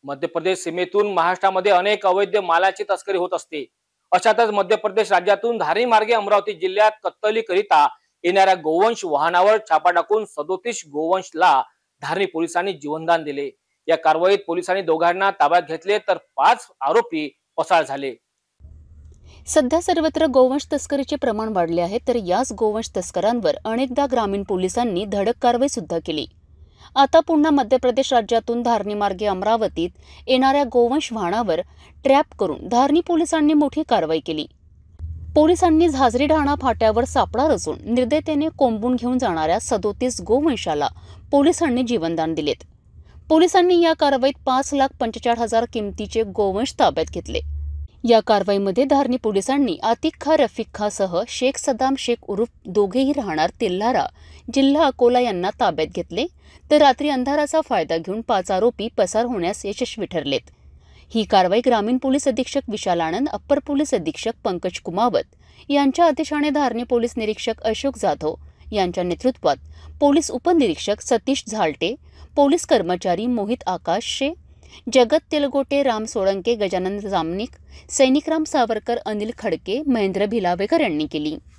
मध्य प्रदेश सीमेतून महाराष्ट्रामध्ये अनेक अवैध मालाची तस्करी होत असते। अशातच मध्य प्रदेश राज्यातून धारी मार्गे अमरावती जिल्ह्यात कत्तलीकरिता येणाऱ्या गोवंश वाहनावर छापा टाकून 37 गोवंशला धारणी पोलिसांनी जीवनदान दिले। या कारवाईत पोलिसांनी दोघांना ताब्यात घेतले तर 5 आरोपी पसार झाले। सध्या सर्वत्र गोवंश तस्करीचे प्रमाण वाढले आहे, तर याच गोवंश तस्करांवर अनेकदा ग्रामीण पोलिसांनी धडक कारवाई सुद्धा केली। आता पुन्हा मध्य प्रदेश राज्यातून धारणी मार्गे अमरावतीत येणाऱ्या गोवंश वाहनावर ट्रॅप करून धारणी पोलिसांनी मोठी कारवाई केली। पोलिसांनी झाजरी ढाणा फाट्यावर सापळा रचून निर्दयतेने कोंबून घेऊन जाणाऱ्या 37 गोवंशाला पोलिसांनी जीवनदान दिलेत। पोलिसांनी या कारवाईत 5,45,000 किमतीचे गोवंश ताब्यात घेतले। या कारवाईमध्ये धारणी पोलिसांनी आतिक खा रफिक खा सह शेख सदाम शेख उर्फ दोघेही राहणार तेल्हारा, जिल्हा अकोला यांना ताब्यात घेतले, तर रात्री अंधाराचा फायदा घेऊन 5 आरोपी पसार होण्यास यशस्वी ठरलेत। ही कारवाई ग्रामीण पोलीस अधीक्षक विशाल आनंद, अप्पर पोलीस अधीक्षक पंकज कुमावत यांच्या आदेशाने धारणी पोलीस निरीक्षक अशोक जाधव यांच्या नेतृत्वात पोलीस उपनिरीक्षक सतीश झालटे, पोलीस कर्मचारी मोहित आकाश शे, जगत तेलगोटे, राम सोळंके, गजानन जामनिक, सैनिकराम सावरकर, अनिल खडके, महेंद्र भिलावेकर यांनी केली।